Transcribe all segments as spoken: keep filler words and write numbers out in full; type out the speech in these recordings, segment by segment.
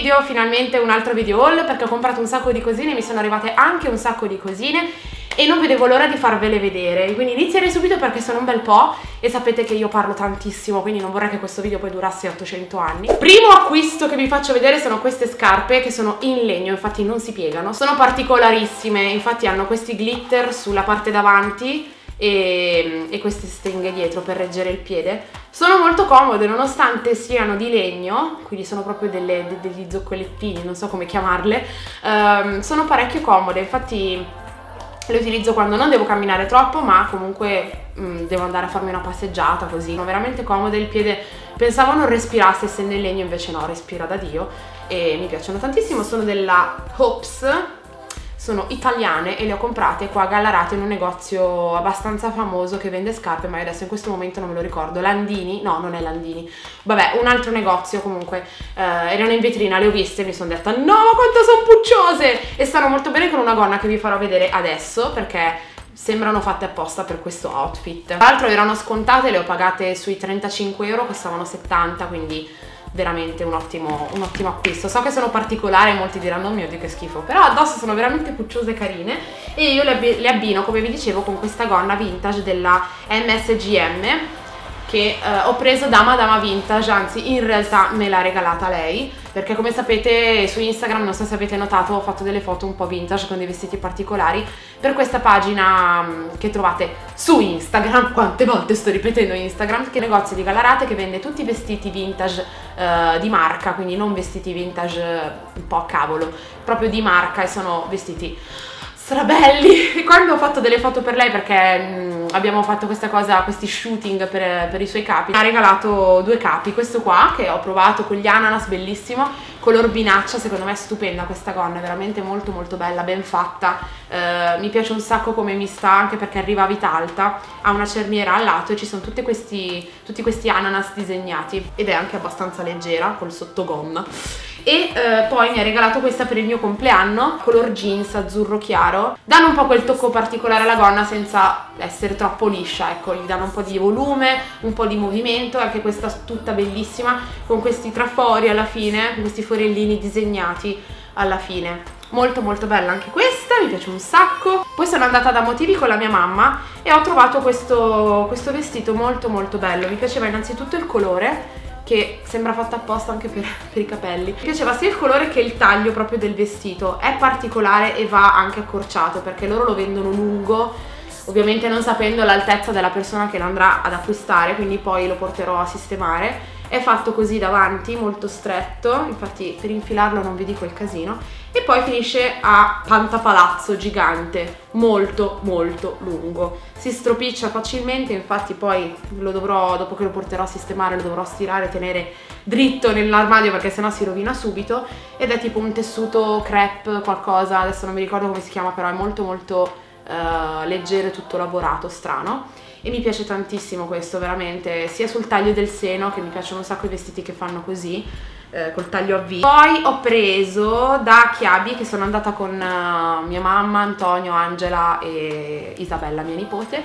video, finalmente un altro video haul, perché ho comprato un sacco di cosine, mi sono arrivate anche un sacco di cosine e non vedevo l'ora di farvele vedere, quindi inizierei subito perché sono un bel po' e sapete che io parlo tantissimo, quindi non vorrei che questo video poi durasse ottocento anni. Primo acquisto che vi faccio vedere sono queste scarpe che sono in legno, infatti non si piegano, sono particolarissime, infatti hanno questi glitter sulla parte davanti e, e queste stringhe dietro per reggere il piede. Sono molto comode nonostante siano di legno, quindi sono proprio delle, de, degli zoccolettini, non so come chiamarle, um, sono parecchio comode, infatti le utilizzo quando non devo camminare troppo, ma comunque mh, devo andare a farmi una passeggiata così. Sono veramente comode, il piede pensavo non respirasse essendo in legno, invece no, respira da Dio e mi piacciono tantissimo. Sono della Hops, sono italiane e le ho comprate qua a Gallarate in un negozio abbastanza famoso che vende scarpe, ma io adesso in questo momento non me lo ricordo. Landini? No, non è Landini. Vabbè, un altro negozio comunque. Eh, erano in vetrina, le ho viste e mi sono detta no, ma quanto sono pucciose! E stanno molto bene con una gonna che vi farò vedere adesso perché sembrano fatte apposta per questo outfit. Tra l'altro erano scontate, le ho pagate sui trentacinque euro, costavano settanta, quindi veramente un ottimo, un ottimo acquisto. So che sono particolari e molti diranno oh mio Dio che schifo, però addosso sono veramente pucciose e carine e io le, ab le abbino, come vi dicevo, con questa gonna vintage della M S G M che eh, ho preso da Madama Vintage, anzi in realtà me l'ha regalata lei perché come sapete su Instagram, non so se avete notato, ho fatto delle foto un po' vintage con dei vestiti particolari per questa pagina mh, che trovate su Instagram. Quante volte sto ripetendo Instagram, che è un negozio di Gallarate che vende tutti i vestiti vintage eh, di marca, quindi non vestiti vintage eh, un po' a cavolo, proprio di marca, e sono vestiti strabelli. E quando ho fatto delle foto per lei, perché mh, abbiamo fatto questa cosa, questi shooting per, per i suoi capi, mi ha regalato due capi, questo qua che ho provato con gli ananas, bellissimo, color binaccia, secondo me è stupenda questa gonna, è veramente molto molto bella, ben fatta, eh, mi piace un sacco come mi sta, anche perché arriva a vita alta, ha una cerniera al lato e ci sono tutti questi, tutti questi ananas disegnati ed è anche abbastanza leggera col sottogonna. E eh, poi mi ha regalato questa per il mio compleanno, color jeans azzurro chiaro, danno un po' quel tocco particolare alla gonna senza essere troppo liscia, ecco, gli danno un po' di volume, un po' di movimento, anche questa tutta bellissima con questi trafori alla fine, con questi forellini disegnati alla fine. Molto molto bella anche questa, mi piace un sacco. Poi sono andata da Motivi con la mia mamma e ho trovato questo, questo vestito molto molto bello, mi piaceva innanzitutto il colore, che sembra fatta apposta anche per, per i capelli. Mi piaceva sia il colore che il taglio proprio del vestito, è particolare e va anche accorciato perché loro lo vendono lungo, ovviamente non sapendo l'altezza della persona che lo andrà ad acquistare, quindi poi lo porterò a sistemare. È fatto così davanti, molto stretto, infatti per infilarlo non vi dico il casino, e poi finisce a pantapalazzo gigante, molto molto lungo, si stropiccia facilmente, infatti poi lo dovrò, dopo che lo porterò a sistemare, lo dovrò stirare e tenere dritto nell'armadio perché sennò si rovina subito, ed è tipo un tessuto crepe qualcosa, adesso non mi ricordo come si chiama, però è molto molto uh, leggero e tutto lavorato, strano. E mi piace tantissimo questo, veramente, sia sul taglio del seno, che mi piacciono un sacco i vestiti che fanno così, eh, col taglio a V. Poi ho preso da Chiabi, che sono andata con uh, mia mamma, Antonio, Angela e Isabella, mia nipote.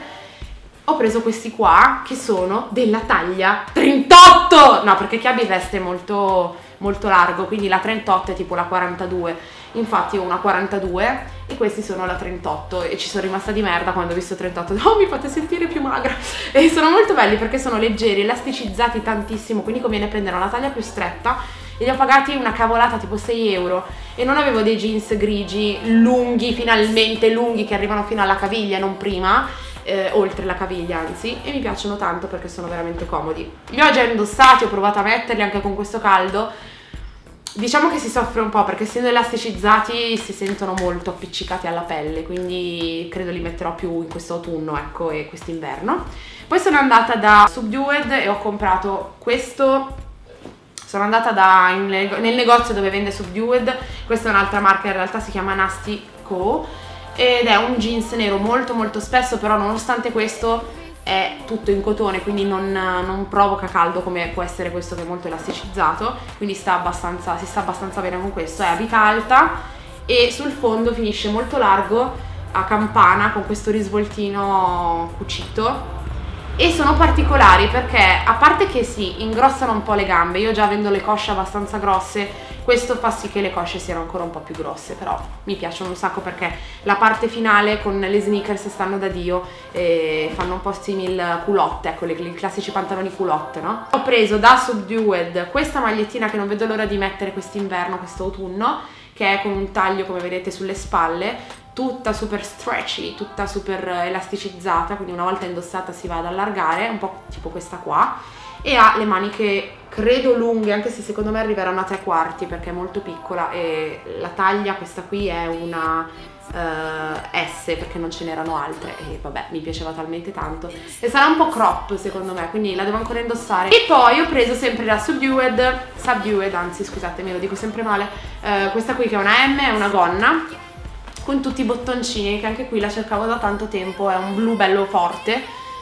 Ho preso questi qua, che sono della taglia trentotto! No, perché Chiabi veste molto, molto largo, quindi la trentotto è tipo la quarantadue. Infatti ho una quarantadue e questi sono la trentotto e ci sono rimasta di merda quando ho visto trentotto. No, mi fate sentire più magra. E sono molto belli perché sono leggeri, elasticizzati tantissimo, quindi conviene prendere una taglia più stretta, e li ho pagati una cavolata tipo sei euro, e non avevo dei jeans grigi lunghi, finalmente lunghi, che arrivano fino alla caviglia, non prima, eh, oltre la caviglia anzi, e mi piacciono tanto perché sono veramente comodi. Li ho già indossati, ho provato a metterli anche con questo caldo. Diciamo che si soffre un po' perché essendo elasticizzati si sentono molto appiccicati alla pelle, quindi credo li metterò più in questo autunno, ecco, e quest'inverno. Poi sono andata da Subdued e ho comprato questo. Sono andata da, in, nel negozio dove vende Subdued, questa è un'altra marca, in realtà si chiama Nasty Co, ed è un jeans nero molto molto spesso, però nonostante questo è tutto in cotone, quindi non, non provoca caldo come può essere questo che è molto elasticizzato, quindi sta abbastanza, si sta abbastanza bene con questo. È a vita alta e sul fondo finisce molto largo a campana con questo risvoltino cucito e sono particolari perché, a parte che si ingrossano un po' le gambe, io già avendo le cosce abbastanza grosse, questo fa sì che le cosce siano ancora un po' più grosse, però mi piacciono un sacco perché la parte finale con le sneakers stanno da Dio e fanno un po' simil culotte, ecco, i classici pantaloni culotte, no? Ho preso da Subdued questa magliettina che non vedo l'ora di mettere quest'inverno, quest'autunno, che è con un taglio, come vedete, sulle spalle, tutta super stretchy, tutta super elasticizzata, quindi una volta indossata si va ad allargare, un po' tipo questa qua, e ha le maniche credo lunghe, anche se secondo me arriveranno a tre quarti perché è molto piccola, e la taglia, questa qui è una uh, S perché non ce n'erano altre e vabbè, mi piaceva talmente tanto, e sarà un po' crop secondo me, quindi la devo ancora indossare. E poi ho preso sempre da Subdued, Subdued anzi scusatemi, lo dico sempre male, uh, questa qui che è una M, è una gonna con tutti i bottoncini, che anche qui la cercavo da tanto tempo, è un blu bello forte,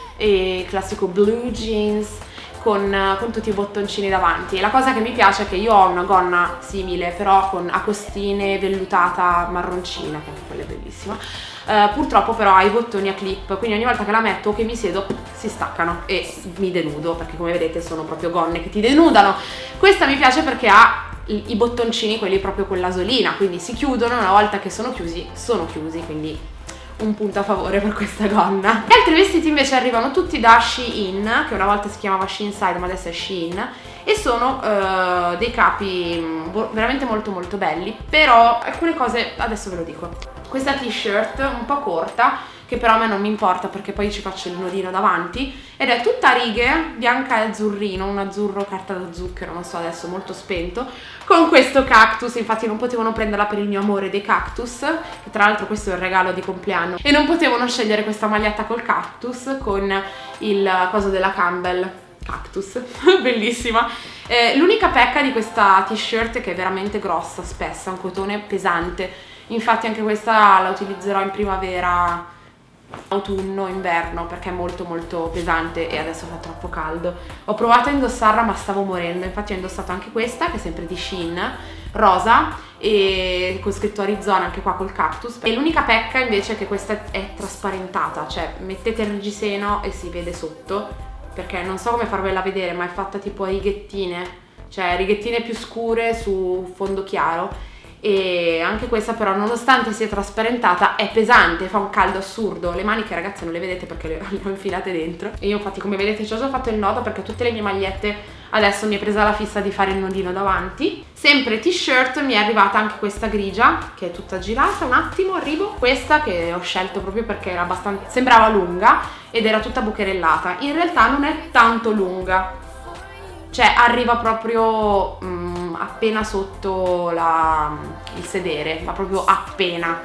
e classico blue jeans con, con tutti i bottoncini davanti. E la cosa che mi piace è che io ho una gonna simile, però con a costine vellutata marroncina, che anche quella è bellissima. Uh, purtroppo però ha i bottoni a clip, quindi ogni volta che la metto o che mi siedo si staccano e mi denudo, perché come vedete sono proprio gonne che ti denudano. Questa mi piace perché ha i bottoncini, quelli proprio con l'asolina, quindi si chiudono, una volta che sono chiusi sono chiusi, quindi un punto a favore per questa gonna. Gli altri vestiti invece arrivano tutti da Shein, che una volta si chiamava Sheenside ma adesso è Shein, e sono uh, dei capi veramente molto molto belli, però alcune cose adesso ve lo dico. Questa t-shirt un po' corta, che però a me non mi importa perché poi ci faccio il nodino davanti, ed è tutta a righe, bianca e azzurrino, un azzurro carta da zucchero, non so adesso, molto spento, con questo cactus. Infatti non potevano prenderla per il mio amore dei cactus, che tra l'altro questo è il regalo di compleanno, e non potevano scegliere questa maglietta col cactus con il coso della Campbell, cactus, bellissima. Eh, l'unica pecca di questa t-shirt è che è veramente grossa, spessa, un cotone pesante, infatti anche questa la utilizzerò in primavera, autunno, inverno, perché è molto molto pesante e adesso fa troppo caldo. Ho provato a indossarla ma stavo morendo, infatti ho indossato anche questa che è sempre di Shein, rosa e con scritto Arizona anche qua col cactus. E l'unica pecca invece è che questa è trasparentata, cioè mettete il reggiseno e si vede sotto, perché non so come farvela vedere ma è fatta tipo a righettine, cioè righettine più scure su fondo chiaro. E anche questa però, nonostante sia trasparentata, è pesante, fa un caldo assurdo. Le maniche ragazze non le vedete perché le, le ho infilate dentro, e io infatti come vedete ci ho già fatto il nodo perché tutte le mie magliette adesso mi è presa la fissa di fare il nodino davanti. Sempre t-shirt mi è arrivata anche questa grigia che è tutta girata, un attimo arrivo, questa che ho scelto proprio perché era abbastanza, sembrava lunga ed era tutta bucherellata, in realtà non è tanto lunga, cioè arriva proprio um, appena sotto la, il sedere, ma proprio appena,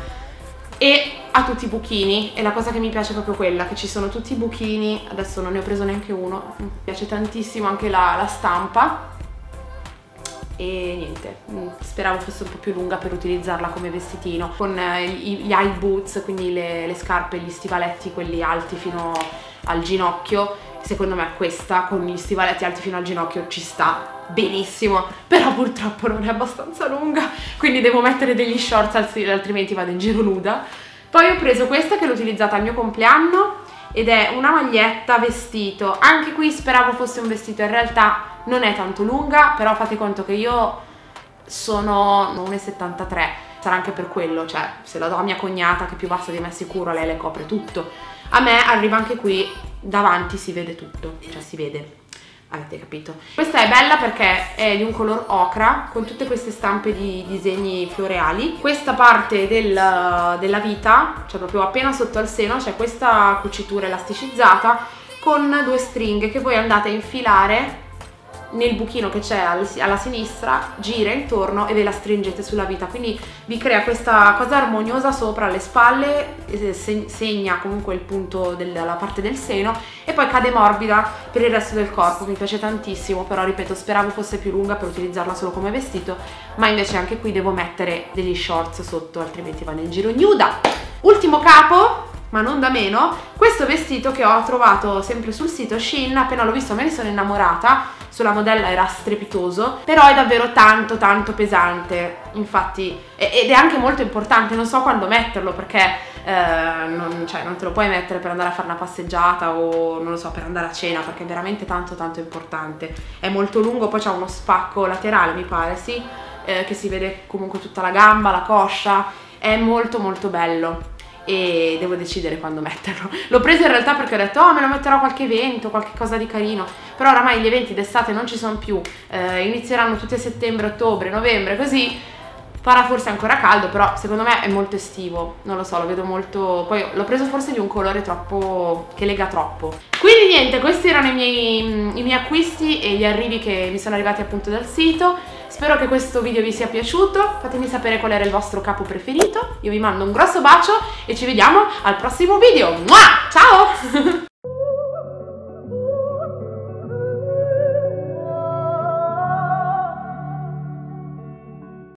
e ha tutti i buchini, e la cosa che mi piace è proprio quella, che ci sono tutti i buchini. Adesso non ne ho preso neanche uno, mi piace tantissimo anche la, la stampa, e niente, speravo fosse un po' più lunga per utilizzarla come vestitino, con eh, gli high boots, quindi le, le scarpe, gli stivaletti, quelli alti fino al ginocchio. Secondo me questa con gli stivaletti alti fino al ginocchio ci sta benissimo, però purtroppo non è abbastanza lunga, quindi devo mettere degli shorts altrimenti vado in giro nuda. Poi ho preso questa che l'ho utilizzata al mio compleanno ed è una maglietta vestito, anche qui speravo fosse un vestito, in realtà non è tanto lunga, però fate conto che io sono uno e settantatré, sarà anche per quello, cioè se la do a mia cognata che è più bassa di me sicuro, lei le copre tutto. A me arriva anche qui davanti, si vede tutto, cioè si vede, avete capito. Questa è bella perché è di un color ocra con tutte queste stampe di disegni floreali. Questa parte del, della vita, cioè proprio appena sotto al seno, c'è questa cucitura elasticizzata con due stringhe che voi andate a infilare nel buchino che c'è alla sinistra, gira intorno e ve la stringete sulla vita, quindi vi crea questa cosa armoniosa sopra le spalle, segna comunque il punto della parte del seno e poi cade morbida per il resto del corpo. Mi piace tantissimo, però ripeto, speravo fosse più lunga per utilizzarla solo come vestito, ma invece anche qui devo mettere degli shorts sotto, altrimenti vado in giro nuda. Ultimo capo, ma non da meno, questo vestito che ho trovato sempre sul sito Shein. Appena l'ho visto me ne sono innamorata, sulla modella era strepitoso, però è davvero tanto tanto pesante, infatti, ed è anche molto importante, non so quando metterlo perché eh, non, cioè, non te lo puoi mettere per andare a fare una passeggiata o non lo so, per andare a cena, perché è veramente tanto tanto importante, è molto lungo, poi c'ha uno spacco laterale mi pare, sì, eh, che si vede comunque tutta la gamba, la coscia, è molto molto bello e devo decidere quando metterlo. L'ho preso in realtà perché ho detto oh me lo metterò a qualche evento, qualche cosa di carino, però oramai gli eventi d'estate non ci sono più, eh, inizieranno tutti a settembre, ottobre, novembre, così farà forse ancora caldo, però secondo me è molto estivo, non lo so, lo vedo molto, poi l'ho preso forse di un colore troppo, che lega troppo. Quindi niente, questi erano i miei, i miei acquisti e gli arrivi che mi sono arrivati appunto dal sito. Spero che questo video vi sia piaciuto, fatemi sapere qual era il vostro capo preferito, io vi mando un grosso bacio e ci vediamo al prossimo video. Mua! Ciao!